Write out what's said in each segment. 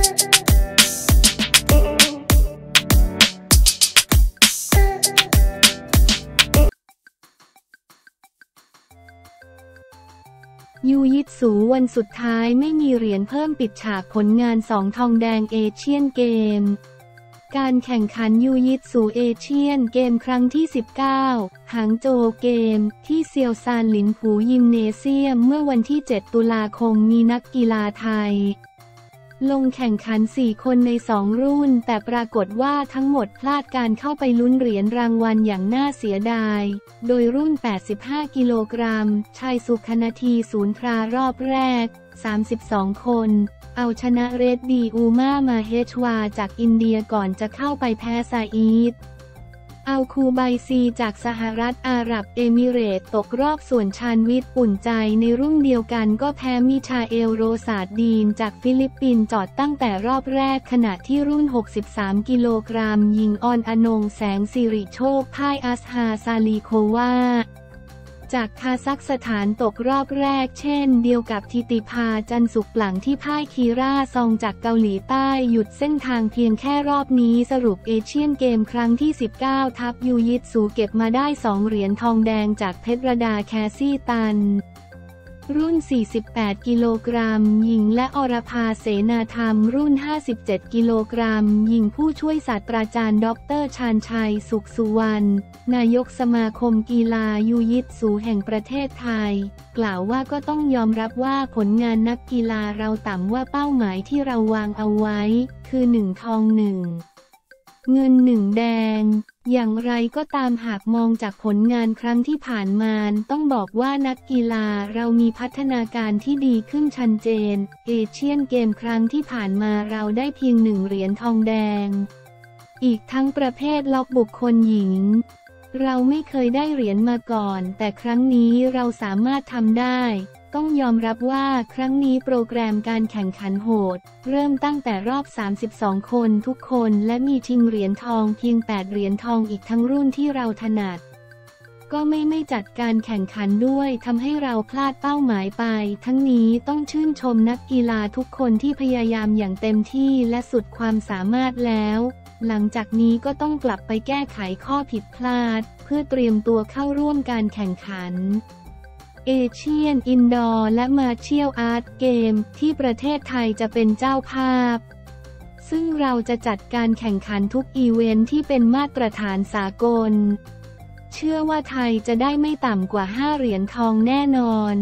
ยูยิตสูวันสุดท้ายไม่มีเหรียญเพิ่มปิดฉากผลงาน2 ทองแดงเอเชียนเกมการแข่งขันยูยิตสูเอเชียนเกมครั้งที่ 19 หางโจวเกมที่เซียวซานหลินผูยิมเนเซียมเมื่อวันที่ 7 ตุลาคมมีนักกีฬาไทยลงแข่งขัน4 คนใน2 รุ่นแต่ปรากฏว่าทั้งหมดพลาดการเข้าไปลุ้นเหรียญรางวัลอย่างน่าเสียดายโดยรุ่น85 กิโลกรัมชายสุขนาทีศูนย์พรารอบแรก32 คนเอาชนะเรดดีอูมามาเฮชวาจากอินเดียก่อนจะเข้าไปแพ้ซาอีดอัลคูไบซีจากสหรัฐอาหรับเอมิเรตส์ตกรอบส่วนชาญวิทย์อุ่นใจในรุ่นเดียวกันก็แพ้มิชาเอลโรซาดีนจากฟิลิปปินส์จอดตั้งแต่รอบแรกขณะที่รุ่น63 กิโลกรัมหญิงออนอนงแสงสิริโชคพ่ายอัสฮาซาลีโควาจากคาซัคสถานตกรอบแรกเช่นเดียวกับทิติภาจันสุขหลังที่พ่ายคีราซองจากเกาหลีใต้หยุดเส้นทางเพียงแค่รอบนี้สรุปเอเชียนเกมครั้งที่ 19 ทัพยูยิตสูเก็บมาได้2 เหรียญทองแดงจากเพชรดาแคซี่ตันรุ่น48 กิโลกรัมหญิงและอรภาเสนาธรรมรุ่น57 กิโลกรัมหญิงผู้ช่วยศาสตราจารย์ดร.ชาญชัยสุขสุวรรณนายกสมาคมกีฬายูยิตสูแห่งประเทศไทยกล่าวว่าก็ต้องยอมรับว่าผลงานนักกีฬาเราต่ำว่าเป้าหมายที่เราวางเอาไว้คือ1 ทอง 1 เงิน1 แดงอย่างไรก็ตามหากมองจากผลงานครั้งที่ผ่านมาต้องบอกว่านักกีฬาเรามีพัฒนาการที่ดีขึ้นชัดเจนเอเชียนเกมครั้งที่ผ่านมาเราได้เพียง1 เหรียญทองแดงอีกทั้งประเภทล็อกบุคคลหญิงเราไม่เคยได้เหรียญมาก่อนแต่ครั้งนี้เราสามารถทำได้ต้องยอมรับว่าครั้งนี้โปรแกรมการแข่งขันโหดเริ่มตั้งแต่รอบ32 คนทุกคนและมีชิงเหรียญทองเพียง8 เหรียญทองอีกทั้งรุ่นที่เราถนัดก็ไม่จัดการแข่งขันด้วยทำให้เราพลาดเป้าหมายไปทั้งนี้ต้องชื่นชมนักกีฬาทุกคนที่พยายามอย่างเต็มที่และสุดความสามารถแล้วหลังจากนี้ก็ต้องกลับไปแก้ไขข้อผิดพลาดเพื่อเตรียมตัวเข้าร่วมการแข่งขันเอเชียนอินดอร์และมาร์เชียลอาร์ตเกมที่ประเทศไทยจะเป็นเจ้าภาพซึ่งเราจะจัดการแข่งขันทุกอีเวนท์ที่เป็นมาตรฐานสากลเชื่อว่าไทยจะได้ไม่ต่ำกว่า5 เหรียญทองแน่นอน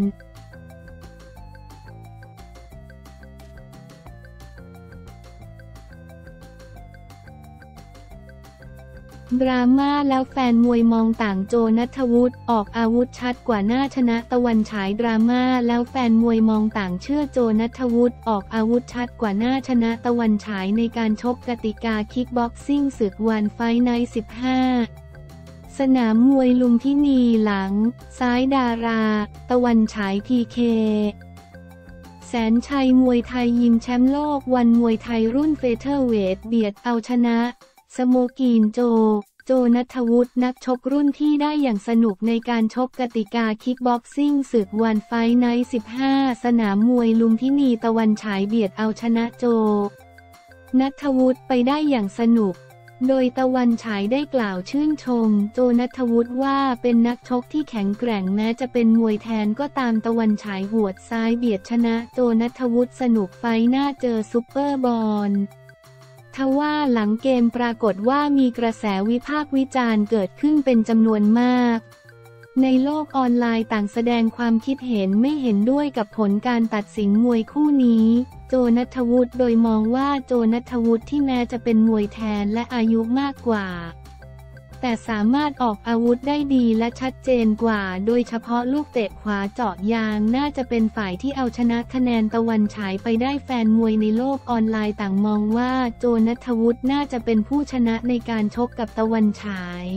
ดราม่าแล้วแฟนมวยมองต่างโจณัฐวุฒิออกอาวุธชัดกว่าหน้าชนะตะวันฉายดราม่าแล้วแฟนมวยมองต่างเชื่อโจณัฐวุฒิออกอาวุธชัดกว่าหน้าชนะตะวันฉายในการชกกติกาคิกบ็อกซิ่งศึกวันไฟท์ไนท์15สนามมวยลุมพินีหลังซ้ายดาราตะวันฉายพีเคแสนชัยมวยไทยยิมแชมป์โลกวันมวยไทยรุ่นเฟเธอร์เวทเบียดเอาชนะสโมกีนโจณัฐวุฒินักชกรุ่นที่ได้อย่างสนุกในการชกกติกาคิกบ็อกซิ่งศึกวันไฟท์ไนท์15สนามมวยลุมพินีตะวันฉายเบียดเอาชนะโจณัฐวุฒิไปได้อย่างสนุกโดยตะวันฉายได้กล่าวชื่นชมโจณัฐวุฒิว่าเป็นนักชกที่แข็งแกร่งแม้จะเป็นมวยแทนก็ตามตะวันฉายหวดซ้ายเบียดชนะโจณัฐวุฒิสนุกไฟท์หน้าเจอซุปเปอร์บอลทว่าหลังเกมปรากฏว่ามีกระแสวิพากษ์วิจารณ์เกิดขึ้นเป็นจำนวนมากในโลกออนไลน์ต่างแสดงความคิดเห็นไม่เห็นด้วยกับผลการตัดสินมวยคู่นี้โจณัฐวุฒิโดยมองว่าโจณัฐวุฒิที่แม้จะเป็นมวยแทนและอายุมากกว่าแต่สามารถออกอาวุธได้ดีและชัดเจนกว่าโดยเฉพาะลูกเตะขวาเจาะยางน่าจะเป็นฝ่ายที่เอาชนะคะแนนตะวันฉายไปได้แฟนมวยในโลกออนไลน์ต่างมองว่าโจณัฐวุฒิน่าจะเป็นผู้ชนะในการชกกับตะวันฉาย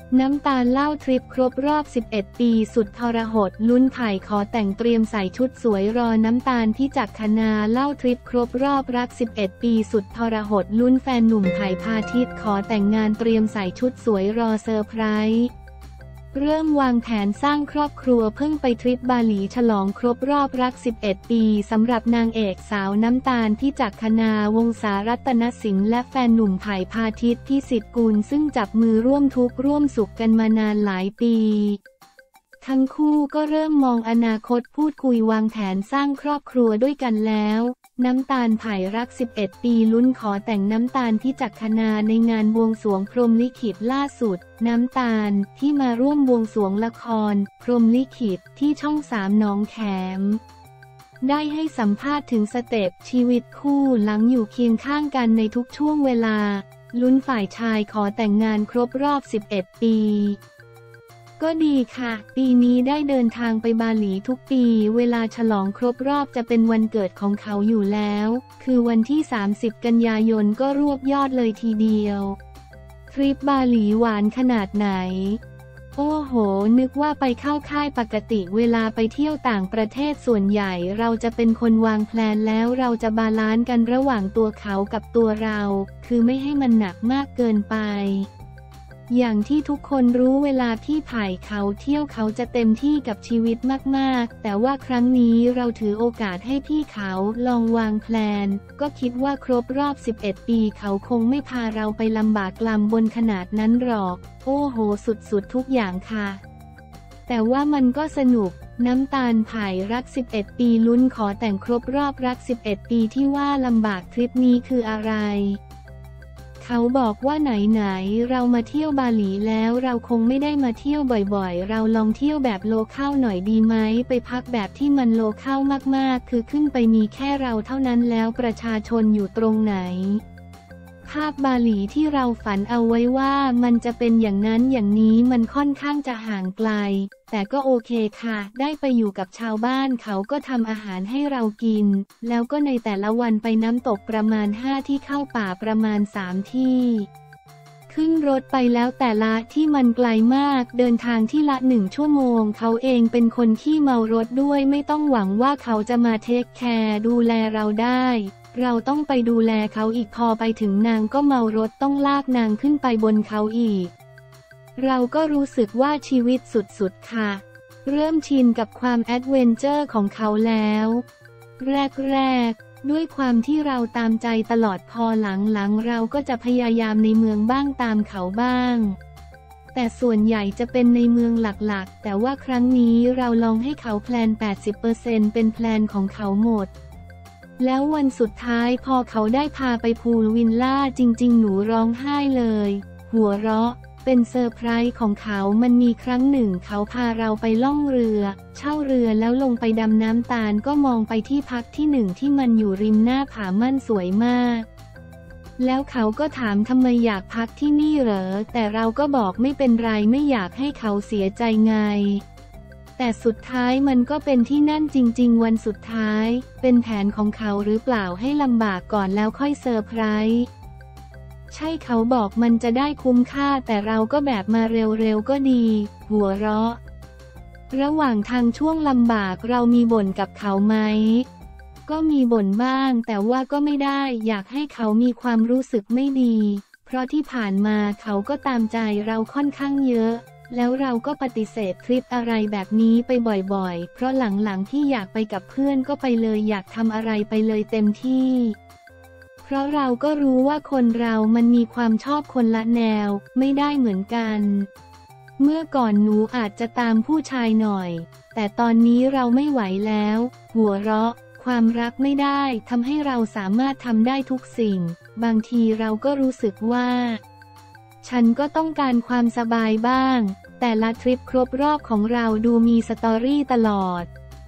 น้ำตาลเล่าทริปครบรอบ 11 ปีสุดทรหดลุ้นไผ่ขอแต่งเตรียมใส่ชุดสวยรอน้ำตาลที่จักรคณาเล่าทริปครบรอบรัก 11 ปีสุดทรหดลุ้นแฟนหนุ่มไผ่พาทิตย์ขอแต่งงานเตรียมใส่ชุดสวยรอเซอร์ไพรส์เริ่มวางแผนสร้างครอบครัวเพิ่งไปทริปบาหลีฉลองครบรอบรัก 11 ปีสำหรับนางเอกสาวน้ำตาลที่จักรคณาวงศารัตนสินและแฟนหนุ่มไผ่พาทิตย์พิสิทธิ์กุลซึ่งจับมือร่วมทุกข์ร่วมสุขกันมานานหลายปีทั้งคู่ก็เริ่มมองอนาคตพูดคุยวางแผนสร้างครอบครัวด้วยกันแล้วน้ำตาลไผ่รัก 11 ปีลุ้นขอแต่งน้ำตาลที่จักรคณาในงานบวงสรวงพรหมลิขิตล่าสุดน้ำตาลที่มาร่วมบวงสรวงละครพรหมลิขิตที่ช่อง 3หนองแขมได้ให้สัมภาษณ์ถึงสเต็ปชีวิตคู่หลังอยู่เคียงข้างกันในทุกช่วงเวลาลุ้นฝ่ายชายขอแต่งงานครบรอบ 11 ปีก็ดีค่ะปีนี้ได้เดินทางไปบาหลีทุกปีเวลาฉลองครบรอบจะเป็นวันเกิดของเขาอยู่แล้วคือวันที่ 30 กันยายนก็รวบยอดเลยทีเดียวทริปบาหลีหวานขนาดไหนโอ้โหนึกว่าไปเข้าค่ายปกติเวลาไปเที่ยวต่างประเทศส่วนใหญ่เราจะเป็นคนวางแพลนแล้วเราจะบาลานซ์กันระหว่างตัวเขากับตัวเราคือไม่ให้มันหนักมากเกินไปอย่างที่ทุกคนรู้เวลาพี่ไผ่เขาเที่ยวเขาจะเต็มที่กับชีวิตมากๆแต่ว่าครั้งนี้เราถือโอกาสให้พี่เขาลองวางแพลนก็คิดว่าครบรอบ 11 ปีเขาคงไม่พาเราไปลำบากลำบนขนาดนั้นหรอกโอ้โหสุดๆทุกอย่างค่ะแต่ว่ามันก็สนุกน้ำตาลไผ่รัก 11 ปีลุ้นขอแต่งครบรอบรัก 11 ปีที่ว่าลำบากทริปนี้คืออะไรเขาบอกว่าไหนๆเรามาเที่ยวบาหลีแล้วเราคงไม่ได้มาเที่ยวบ่อยๆเราลองเที่ยวแบบโลคอลหน่อยดีไหมไปพักแบบที่มันโลคอลมากๆคือขึ้นไปมีแค่เราเท่านั้นแล้วประชาชนอยู่ตรงไหนภาพบาหลีที่เราฝันเอาไว้ว่ามันจะเป็นอย่างนั้นอย่างนี้มันค่อนข้างจะห่างไกลแต่ก็โอเคค่ะได้ไปอยู่กับชาวบ้านเขาก็ทำอาหารให้เรากินแล้วก็ในแต่ละวันไปน้ำตกประมาณ5ที่เข้าป่าประมาณ3ที่ขึ้นรถไปแล้วแต่ละที่มันไกลมากเดินทางที่ละ1 ชั่วโมงเขาเองเป็นคนขี้เมารถด้วยไม่ต้องหวังว่าเขาจะมาเทคแคร์ดูแลเราได้เราต้องไปดูแลเขาอีกพอไปถึงนางก็เมารถต้องลากนางขึ้นไปบนเขาอีกเราก็รู้สึกว่าชีวิตสุดๆค่ะเริ่มชินกับความแอดเวนเจอร์ของเขาแล้วแรกๆด้วยความที่เราตามใจตลอดพอหลังๆเราก็จะพยายามในเมืองบ้างตามเขาบ้างแต่ส่วนใหญ่จะเป็นในเมืองหลักๆแต่ว่าครั้งนี้เราลองให้เขาแพลน 80% เป็นแพลนของเขาหมดแล้ววันสุดท้ายพอเขาได้พาไปพูลวิลล่าจริงๆหนูร้องไห้เลยหัวเราะเป็นเซอร์ไพรส์ของเขามันมีครั้งหนึ่งเขาพาเราไปล่องเรือเช่าเรือแล้วลงไปดำน้ำตาลก็มองไปที่พักที่หนึ่งที่มันอยู่ริมหน้าผาม่านสวยมากแล้วเขาก็ถามทำไมอยากพักที่นี่เหรอแต่เราก็บอกไม่เป็นไรไม่อยากให้เขาเสียใจไงแต่สุดท้ายมันก็เป็นที่นั่นจริงๆวันสุดท้ายเป็นแผนของเขาหรือเปล่าให้ลำบากก่อนแล้วค่อยเซอร์ไพรส์ใช่เขาบอกมันจะได้คุ้มค่าแต่เราก็แบบมาเร็วๆก็ดีหัวเราะระหว่างทางช่วงลำบากเรามีบ่นกับเขาไหมก็มีบ่นบ้างแต่ว่าก็ไม่ได้อยากให้เขามีความรู้สึกไม่ดีเพราะที่ผ่านมาเขาก็ตามใจเราค่อนข้างเยอะแล้วเราก็ปฏิเสธทริปอะไรแบบนี้ไปบ่อยๆเพราะหลังๆที่อยากไปกับเพื่อนก็ไปเลยอยากทำอะไรไปเลยเต็มที่เพราะเราก็รู้ว่าคนเรามันมีความชอบคนละแนวไม่ได้เหมือนกันเมื่อก่อนหนูอาจจะตามผู้ชายหน่อยแต่ตอนนี้เราไม่ไหวแล้วหัวเราะความรักไม่ได้ทำให้เราสามารถทำได้ทุกสิ่งบางทีเราก็รู้สึกว่าฉันก็ต้องการความสบายบ้างแต่ละทริปครบรอบของเราดูมีสตอรี่ตลอด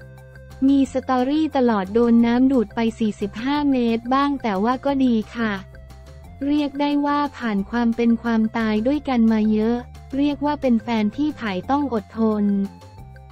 โดนน้ำดูดไป45 เมตรบ้างแต่ว่าก็ดีค่ะเรียกได้ว่าผ่านความเป็นความตายด้วยกันมาเยอะเรียกว่าเป็นแฟนพี่ไผ่ต้องอดทนท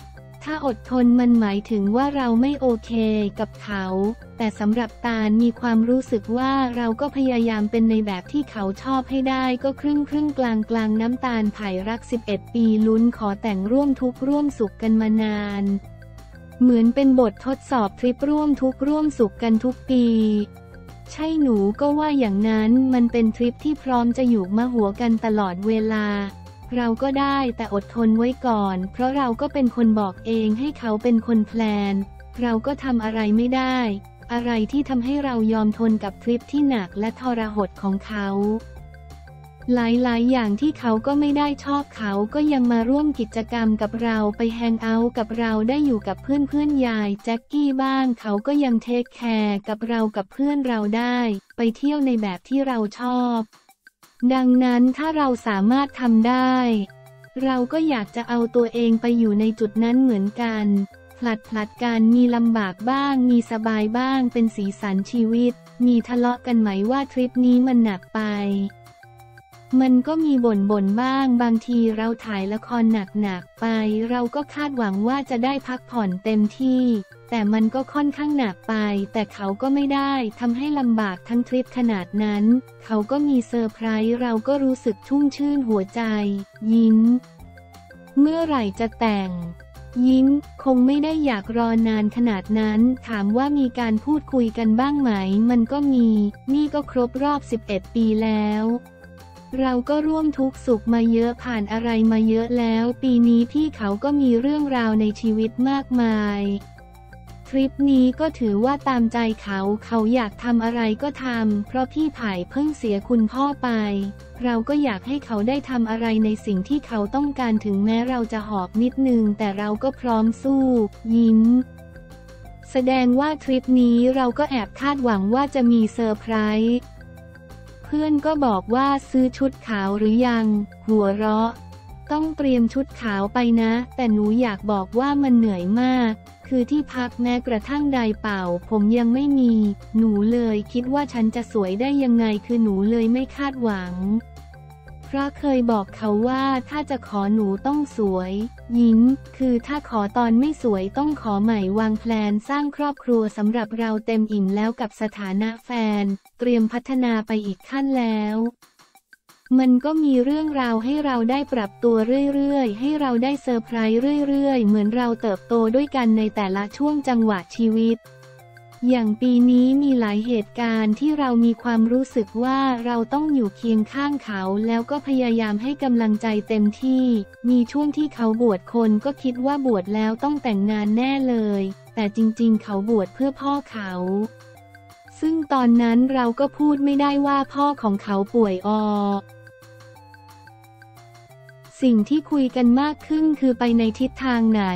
ถ้าอดทนมันหมายถึงว่าเราไม่โอเคกับเขาแต่สำหรับตาลมีความรู้สึกว่าเราก็พยายามเป็นในแบบที่เขาชอบให้ได้ก็ครึ่งกลางน้ำตาลไผ่รัก11 ปีลุ้นขอแต่งร่วมทุกข์ร่วมสุขกันมานานเหมือนเป็นบททดสอบทริปร่วมทุกข์ร่วมสุขกันทุกปีใช่หนูก็ว่าอย่างนั้นมันเป็นทริปที่พร้อมจะอยู่มาหัวกันตลอดเวลาเราก็ได้แต่อดทนไว้ก่อนเพราะเราก็เป็นคนบอกเองให้เขาเป็นคนแพลนเราก็ทำอะไรไม่ได้อะไรที่ทำให้เรายอมทนกับทริปที่หนักและทรหดของเขาหลายอย่างที่เขาก็ไม่ได้ชอบเขาก็ยังมาร่วมกิจกรรมกับเราไปแฮงเอาท์กับเราได้อยู่กับเพื่อนยายแจ็คกี้บ้างเขาก็ยังเทคแคร์กับเรากับเพื่อนเราได้ไปเที่ยวในแบบที่เราชอบดังนั้นถ้าเราสามารถทำได้เราก็อยากจะเอาตัวเองไปอยู่ในจุดนั้นเหมือนกันผลัดกันมีลำบากบ้างมีสบายบ้างเป็นสีสันชีวิตมีทะเลาะกันไหมว่าทริปนี้มันหนักไปมันก็มีบ่นบ้างบางทีเราถ่ายละครหนักไปเราก็คาดหวังว่าจะได้พักผ่อนเต็มที่แต่มันก็ค่อนข้างหนักไปแต่เขาก็ไม่ได้ทำให้ลำบากทั้งทริปขนาดนั้นเขาก็มีเซอร์ไพรส์เราก็รู้สึกชุ่มชื่นหัวใจยิ้มเมื่อไหร่จะแต่งยิ้มคงไม่ได้อยากรอนานขนาดนั้นถามว่ามีการพูดคุยกันบ้างไหมมันก็มีนี่ก็ครบรอบ11 ปีแล้วเราก็ร่วมทุกข์สุขมาเยอะผ่านอะไรมาเยอะแล้วปีนี้พี่เขาก็มีเรื่องราวในชีวิตมากมายทริปนี้ก็ถือว่าตามใจเขาอยากทำอะไรก็ทำเพราะพี่ไผ่เพิ่งเสียคุณพ่อไปเราก็อยากให้เขาได้ทำอะไรในสิ่งที่เขาต้องการถึงแม้เราจะหอบนิดนึงแต่เราก็พร้อมสู้ยิ้มแสดงว่าทริปนี้เราก็แอบคาดหวังว่าจะมีเซอร์ไพรส์เพื่อนก็บอกว่าซื้อชุดขาวหรือยังหัวเราะต้องเตรียมชุดขาวไปนะแต่หนูอยากบอกว่ามันเหนื่อยมากคือที่พักแม้กระทั่งไดร์เป่าผมยังไม่มีหนูเลยคิดว่าฉันจะสวยได้ยังไงคือหนูเลยไม่คาดหวังเพราะเคยบอกเขาว่าถ้าจะขอหนูต้องสวยยิ้มคือถ้าขอตอนไม่สวยต้องขอใหม่วางแพลนสร้างครอบครัวสำหรับเราเต็มอิ่มแล้วกับสถานะแฟนเตรียมพัฒนาไปอีกขั้นแล้วมันก็มีเรื่องราวให้เราได้ปรับตัวเรื่อยๆให้เราได้เซอร์ไพรส์เรื่อยๆเหมือนเราเติบโตด้วยกันในแต่ละช่วงจังหวะชีวิตอย่างปีนี้มีหลายเหตุการณ์ที่เรามีความรู้สึกว่าเราต้องอยู่เคียงข้างเขาแล้วก็พยายามให้กำลังใจเต็มที่มีช่วงที่เขาบวชคนก็คิดว่าบวชแล้วต้องแต่งงานแน่เลยแต่จริงๆเขาบวชเพื่อพ่อเขาซึ่งตอนนั้นเราก็พูดไม่ได้ว่าพ่อของเขาป่วยสิ่งที่คุยกันมากขึ้นคือไปในทิศทางไหน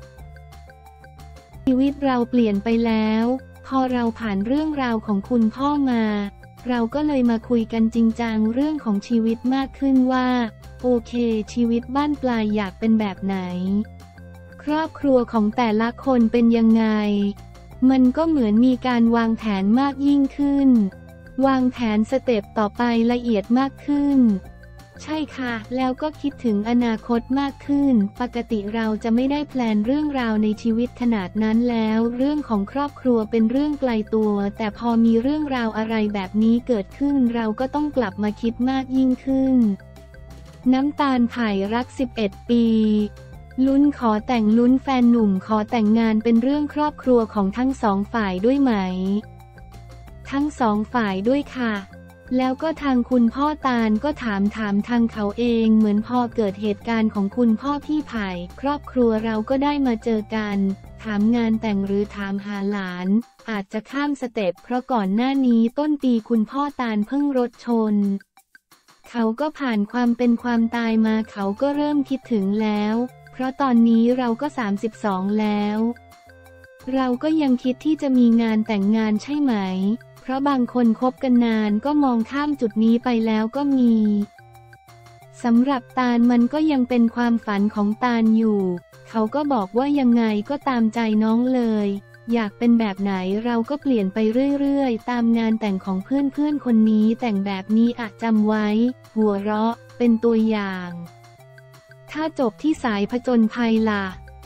ชีวิตเราเปลี่ยนไปแล้วพอเราผ่านเรื่องราวของคุณพ่อมาเราก็เลยมาคุยกันจริงจังเรื่องของชีวิตมากขึ้นว่าโอเคชีวิตบ้านปลายอยากเป็นแบบไหนครอบครัวของแต่ละคนเป็นยังไงมันก็เหมือนมีการวางแผนมากยิ่งขึ้นวางแผนสเต็ปต่อไปละเอียดมากขึ้นใช่ค่ะแล้วก็คิดถึงอนาคตมากขึ้นปกติเราจะไม่ได้แพลนเรื่องราวในชีวิตขนาดนั้นแล้วเรื่องของครอบครัวเป็นเรื่องไกลตัวแต่พอมีเรื่องราวอะไรแบบนี้เกิดขึ้นเราก็ต้องกลับมาคิดมากยิ่งขึ้นน้ำตาลไผ่รัก11 ปีลุ้นขอแต่งลุ้นแฟนหนุ่มขอแต่งงานเป็นเรื่องครอบครัวของทั้งสองฝ่ายด้วยไหมทั้งสองฝ่ายด้วยค่ะแล้วก็ทางคุณพ่อตาลก็ถามทางเขาเองเหมือนพอเกิดเหตุการณ์ของคุณพ่อพี่ไผ่ครอบครัวเราก็ได้มาเจอกันถามงานแต่งหรือถามหาหลานอาจจะข้ามสเต็ปเพราะก่อนหน้านี้ต้นปีคุณพ่อตาลเพิ่งรถชนเขาก็ผ่านความเป็นความตายมาเขาก็เริ่มคิดถึงแล้วเพราะตอนนี้เราก็32แล้วเราก็ยังคิดที่จะมีงานแต่งงานใช่ไหมเพราะบางคนคบกันนานก็มองข้ามจุดนี้ไปแล้วก็มีสำหรับตาลมันก็ยังเป็นความฝันของตาลอยู่เขาก็บอกว่ายังไงก็ตามใจน้องเลยอยากเป็นแบบไหนเราก็เปลี่ยนไปเรื่อยๆตามงานแต่งของเพื่อนคนนี้แต่งแบบนี้อาจจำไว้หัวเราะเป็นตัวอย่างถ้าจบที่สายผจญภัยล่ะ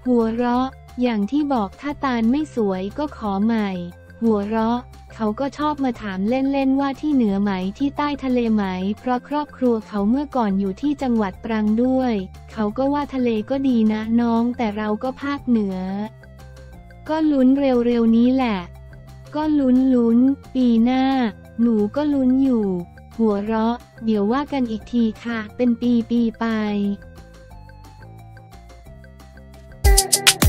หัวเราะอย่างที่บอกถ้าตาลไม่สวยก็ขอใหม่หัวเราะเขาก็ชอบมาถามเล่นๆว่าที่เหนือไหมที่ใต้ทะเลไหมเพราะครอบครัวเขาเมื่อก่อนอยู่ที่จังหวัดตรังด้วยเขาก็ว่าทะเลก็ดีนะน้องแต่เราก็ภาคเหนือก็ลุ้นเร็วๆนี้แหละก็ลุ้นปีหน้าหนูก็ลุ้นอยู่หัวเราะเดี๋ยวว่ากันอีกทีค่ะเป็นปีไป